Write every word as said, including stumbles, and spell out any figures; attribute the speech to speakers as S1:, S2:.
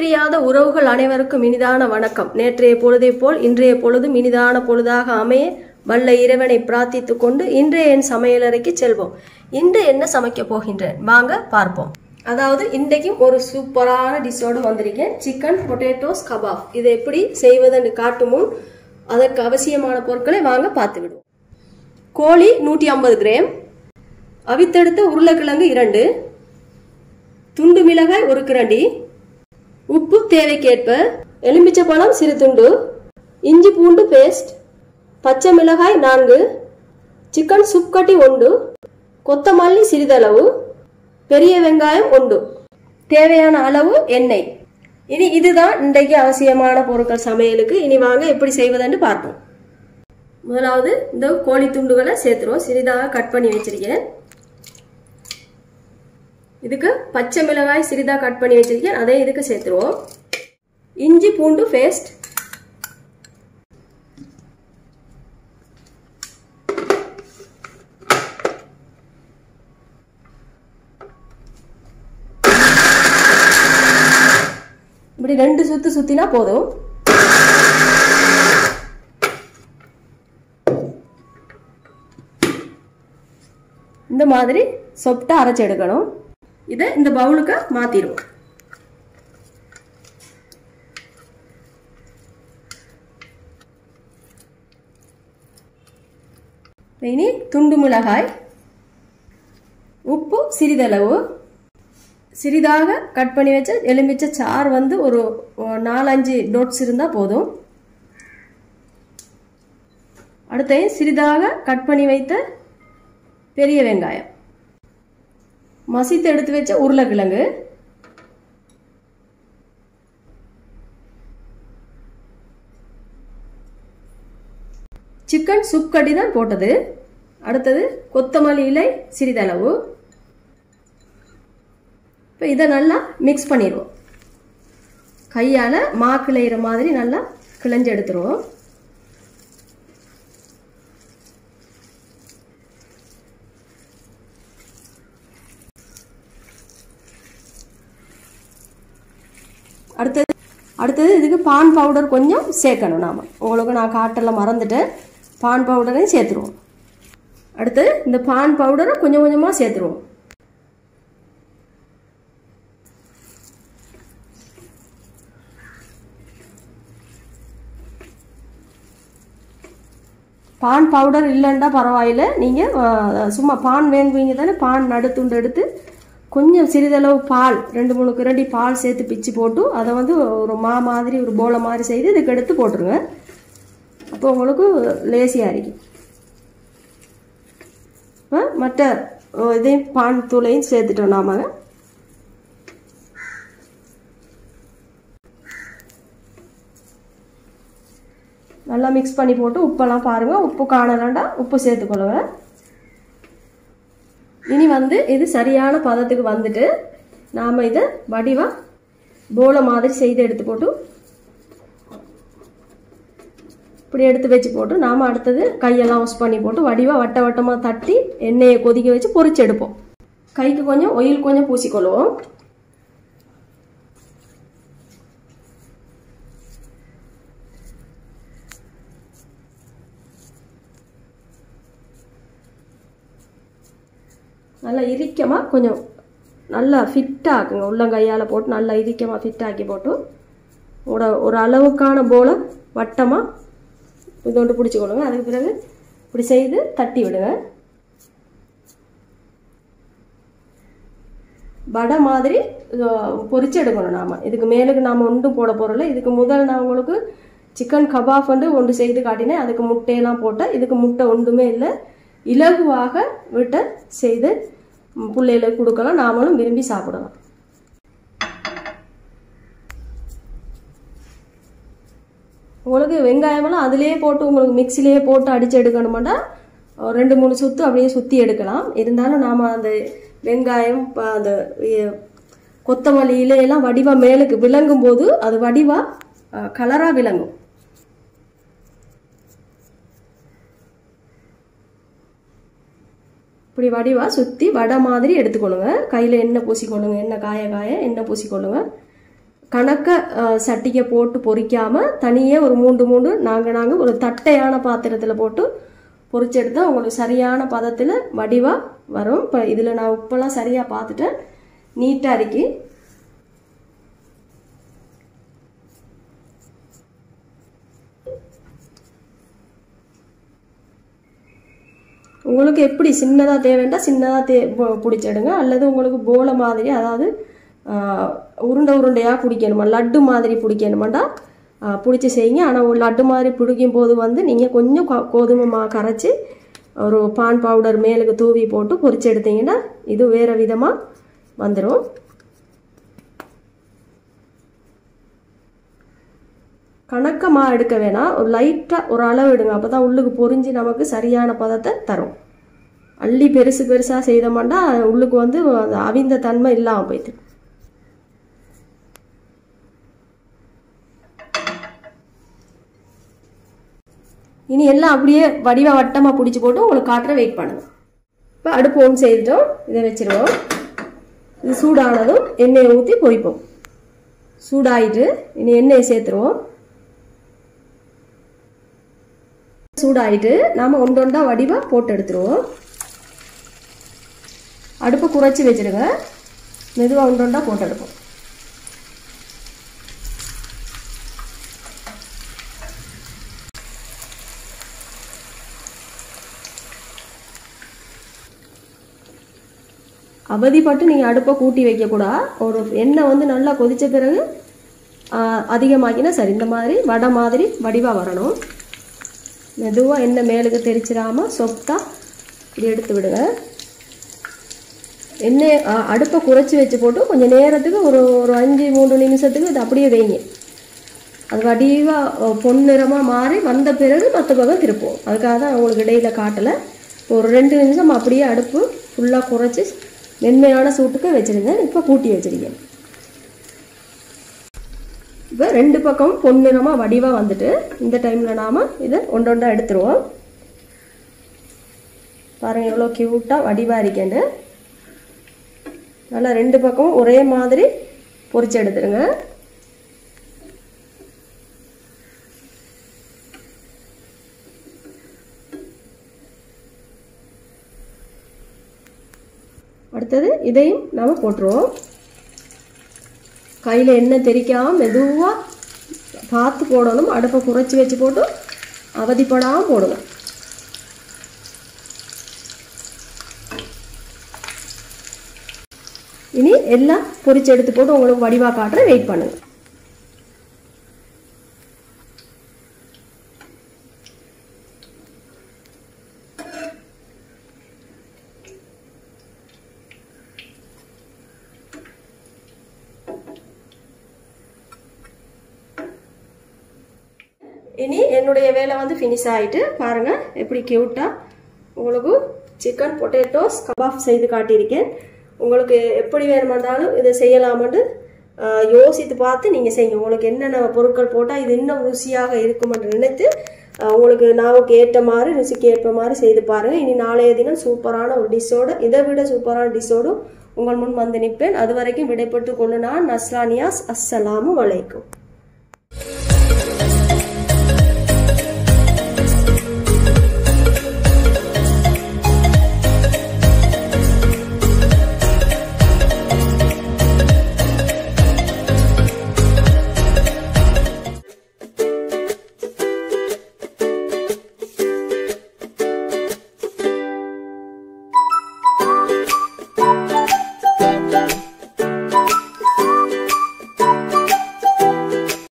S1: பிரியாத உறவுகள் அனைவருக்கும் இனிதான வணக்கம். நேற்றைய பொழுதை போல் இன்றைய பொழுதும் இனிதான பொழுதாக அமைய வல்ல இறைவனை பிரார்த்தித்துக் கொண்டு இன்றைய என் சமையலறைக்கு செல்வோம். இன்று என்ன சமைக்க போகின்றேன் வாங்க பார்ப்போம். அதாவது இன்றைக்கும் ஒரு சூப்பரான டிஷ்ஷோடு வந்திருக்கேன். Chicken potatoes kebab. இதை எப்படி செய்வதுன்னு காட்டும் முன் அதற்கு அவசியமான பொருட்களை வாங்க பார்த்து விடுவோம். கோழி நூற்றி ஐம்பது கிராம், அவித்தெடுத்த உருளைக்கிழங்கு இரண்டு, துண்டு மிளகாய் ஒரு கிரண்டி, உப்பு தேவைக்கேற்ப, எலுமிச்சை பழம் சிறு துண்டு, இஞ்சி பூண்டு பேஸ்ட், பச்சை மிளகாய் நான்கு, சிக்கன் சூப் கட்டி ஒன்று, கொத்தமல்லி சிறிதளவு, பெரிய வெங்காயம் ஒன்று, தேவையான அளவு எண்ணெய். இனி இதுதான் இன்றைக்கு அவசியமான பொருட்கள் சமையலுக்கு. இனி வாங்க எப்படி செய்வதுன்னு பார்ப்போம். முதலாவது இந்த கோழி துண்டுகளை சேர்த்துருவோம். சிறிதாக கட் பண்ணி வச்சிருக்கேன். இதுக்கு பச்சை மிளகாய் சிறிதாக கட் பண்ணி வச்சிருக்கேன், அதை இதுக்கு சேர்த்துருவோம். இஞ்சி பூண்டு பேஸ்ட், இப்படி ரெண்டு சுத்து சுத்தினா போதும். இந்த மாதிரி சொப்டா அரைச்சு எடுக்கணும். இதை இந்த பவுலுக்கு மாத்திடுவோம். இனி துண்டு மிளகாய், உப்பு சிறிதளவு, சிறிதாக கட் பண்ணி வச்ச எலுமிச்சை சாறு வந்து ஒரு நாலஞ்சு டோட்ஸ் இருந்தால் போதும். அடுத்து சிறிதாக கட் பண்ணி வைத்த பெரிய வெங்காயம், மசித்து எடுத்து வச்ச உருளைக்கிழங்கு, சிக்கன் சூப் கட்டி தான் போட்டது. அடுத்தது கொத்தமல்லி இலை சிறிதளவு. இப்போ இதை நல்லா மிக்ஸ் பண்ணிடுவோம். கையால் மா கிளையிற மாதிரி நல்லா கிளைஞ்சு எடுத்துருவோம். அடுத்தது அடுத்தது இதுக்கு பான் பவுடர் கொஞ்சம் சேர்க்கணும். நாம் உங்களுக்கு நான் காட்டல மறந்துட்டேன். பான் பவுடரையும் சேர்த்துருவோம். அடுத்தது இந்த பான் பவுடரை கொஞ்சம் கொஞ்சமாக சேர்த்துருவோம். பான் பவுடர் இல்லைன்னா பரவாயில்லை, நீங்கள் சும்மா பான் வேங்குவீங்க தானே, பான் நடுத்துண்டு எடுத்து கொஞ்சம் சிறிதளவு பால், ரெண்டு மூணு கிரண்டி பால் சேர்த்து பிச்சு போட்டு அதை வந்து ஒரு மா மாதிரி ஒரு போலை மாதிரி செய்து இதுக்கு எடுத்து போட்டுருங்க. அப்போ உங்களுக்கு லேசியாக இருக்கும். மற்ற இதையும் பான் தூளையும் சேர்த்துட்டோம். நாம நல்லா மிக்ஸ் பண்ணி போட்டு உப்பெல்லாம் பாருங்கள். உப்பு காணலாண்டா உப்பு சேர்த்துக்கொள்ளுங்க. இனி வந்து இது சரியான பதத்துக்கு வந்துட்டு நாம் இதை வடிவாக போலை மாதிரி செய்து எடுத்து போட்டு இப்படி எடுத்து வச்சு போட்டு நாம் அடுத்தது கையெல்லாம் வாஷ் பண்ணி போட்டு வடிவாக வட்ட வட்டமாக தட்டி எண்ணெயை கொதிக்க வச்சு பொரிச்சு எடுப்போம். கைக்கு கொஞ்சம் ஆயில் கொஞ்சம் பூசிக்கொள்வோம். நல்லா இறுக்கமாக கொஞ்சம் நல்லா ஃபிட்டாக ஆக்குங்க. உள்ளங்கையால் போட்டு நல்லா இறுக்கமாக ஃபிட்டாக்கி போட்டு ஒரு ஒரு அளவுக்கான போல வட்டமாக இது ஒன்று பிடிச்சிக்கொள்ளுங்க. அதுக்கு பிறகு இப்படி செய்து தட்டி விடுங்க. வடை மாதிரி பொரிச்சு எடுக்கணும். நாம் இதுக்கு மேலுக்கு நாம் ஒன்றும் போட போகிறோம்ல. இதுக்கு முதல் நான் உங்களுக்கு சிக்கன் கபாப் வந்து ஒன்று செய்து காட்டினேன். அதுக்கு முட்டையெல்லாம் போட்டால் இதுக்கு முட்டை ஒன்றுமே இல்லை. இலகுவாக விட்ட செய்து பிள்ளைகளுக்கு கொடுக்கலாம், நாமளும் விரும்பி சாப்பிடலாம். உங்களுக்கு வெங்காயமெல்லாம் அதிலே போட்டு உங்களுக்கு மிக்சிலேயே போட்டு அடித்து எடுக்கணுமாட்டா ரெண்டு மூணு சுற்று அப்படியே சுற்றி எடுக்கலாம். இருந்தாலும் நாம் அந்த வெங்காயம் அந்த கொத்தமல்லி இலையெல்லாம் வடிவாக மேலுக்கு விளங்கும் போது அது வடிவாக கலராக விளங்கும். இப்படி வடிவாக சுற்றி வடை மாதிரி எடுத்துக்கொள்ளுங்க. கையில் எண்ணெய் பூசிக்கொள்ளுங்க. எண்ணெய் காய காய எண்ணெய் பூசிக்கொள்ளுங்க. கணக்க சட்டியை போட்டு பொரிக்காமல் தனியே ஒரு மூன்று மூன்று நாங்கள் நாங்கள் ஒரு தட்டையான பாத்திரத்தில் போட்டு பொரிச்செடுத்தா உங்களுக்கு சரியான பதத்தில் வடிவாக வரும். இப்போ இதில் நான் உப்பெல்லாம் சரியாக பார்த்துட்டேன், நீட்டாக இருக்கு. உங்களுக்கு எப்படி சின்னதாக தேவைண்டா சின்னதாக தே பிடிச்சிடுங்க, அல்லது உங்களுக்கு போல மாதிரி அதாவது உருண்டை உருண்டையாக பிடிக்கணுமா லட்டு மாதிரி பிடிக்கணுமாண்டா பிடிச்சி செய்யுங்க. ஆனால் ஒரு லட்டு மாதிரி பிடிக்கும் போது வந்து நீங்கள் கொஞ்சம் கோதுமை மா கரைச்சி ஒரு பான் பவுடர் மேலுக்கு தூவி போட்டு பொரிச்சு எடுத்தீங்கன்னா இது வேறு விதமாக வந்துடும். கணக்கமாக எடுக்க வேணாம், ஒரு லைட்டாக ஒரு அளவு எடுங்க, அப்போ தான் உள்ளுக்கு பொரிஞ்சு நமக்கு சரியான பதத்தை தரும். அள்ளி பெருசு பெருசாக செய்தோம்னா உள்ளுக்கு வந்து அவிந்த தன்மை இல்லாமல் போயிட்டு. இனி எல்லாம் அப்படியே வடிவ வட்டமாக பிடிச்சி போட்டு உங்களுக்கு காட்டுற வெயிட் பண்ணுங்க. இப்போ அடுப்பு ஒன்று செய்துட்டோம், இதை வச்சிருவோம். இது சூடானதும் எண்ணெயை ஊற்றி பொரிப்போம். சூடாயிட்டு இனி எண்ணெயை சேர்த்துருவோம். சூடாயிட்டு நாம் ஒன்று ஒன்றா வடிவாக போட்டு எடுத்துருவோம். அடுப்பு குறைச்சி வச்சிருங்க, மெதுவாக ஒன்று ஒன்றா போட்டு எடுப்போம். அவதிப்பட்டு நீங்கள் அடுப்பை கூட்டி வைக்கக்கூடாது. ஒரு எண்ணெய் வந்து நல்லா கொதித்த பிறகு அதிகமாக்கினா சரி, இந்த மாதிரி வடை மாதிரி வடிவாக வரணும். மெதுவாக எண்ணெய் மேலுக்கு தெரிச்சிடாமல் சொப்டாக இப்படி எடுத்து விடுங்க. எண்ணெய் அடுப்பை குறைச்சி வச்சு போட்டு கொஞ்சம் நேரத்துக்கு ஒரு ஒரு அஞ்சு மூன்று நிமிஷத்துக்கு இது அப்படியே வைங்க. அது வடிவாக பொன்னிறமாக மாறி வந்த பிறகு மற்ற பக்கம் திருப்போம். அதுக்காக தான் உங்களுக்கு இடையில காட்டலை. ஒரு ரெண்டு நிமிஷம் அப்படியே அடுப்பு ஃபுல்லாக குறைச்சி மென்மையான சூட்டுக்கு வச்சுருங்க. இப்போ கூட்டி வச்சுருக்கேன். இப்போ ரெண்டு பக்கமும் பொன்னிறமாக வடிவாக வந்துட்டு இந்த டைமில் நாம் இதை ஒன்று ஒன்றா எடுத்துருவோம். பாருங்கள் எவ்வளோ க்யூட்டாக வடிவாக இருக்கேன்னு. நல்லா ரெண்டு பக்கமும் ஒரே மாதிரி பொரிச்சு எடுத்துருங்க. அடுத்தது இதையும் நாம் போட்டுருவோம். கையில் எண்ணெய் தெரிக்காமல் மெதுவாக பார்த்து போடணும். அடுப்பை குறைச்சி வச்சு போட்டு அவதிப்படாமல் போடுங்க. இனி எல்லாம் பொரிச்சு எடுத்து போட்டு உங்களுக்கு வடிவாக காட்டுற வெயிட் பண்ணுங்க. இனி என்னுடைய வேலை வந்து ஃபினிஷ் ஆகிட்டு பாருங்கள் எப்படி க்யூட்டாக உங்களுக்கு சிக்கன் பொட்டேட்டோஸ் கபாப் செய்து காட்டியிருக்கேன். உங்களுக்கு எப்படி வேணுமானாலும் இதை செய்யலாமென்று யோசித்து பார்த்து நீங்கள் செய்யுங்க. உங்களுக்கு என்னென்ன பொருட்கள் போட்டால் இது இன்னும் ருசியாக இருக்கும் என்று நினைத்து உங்களுக்கு நாவுக்கு ஏற்ற மாதிரி ருசிக்கு ஏற்ற மாதிரி செய்து பாருங்கள். இனி நாளைய தினம் சூப்பரான ஒரு டிஷ்ஷோடு இதை விட சூப்பரான டிஷ்ஷோடு உங்கள் முன் வந்து நிற்பேன். அது வரைக்கும் விடைபெற்று கொண்டு நான் நஸ்ரானியாஸ். அஸ்ஸலாமு அலைக்கும்.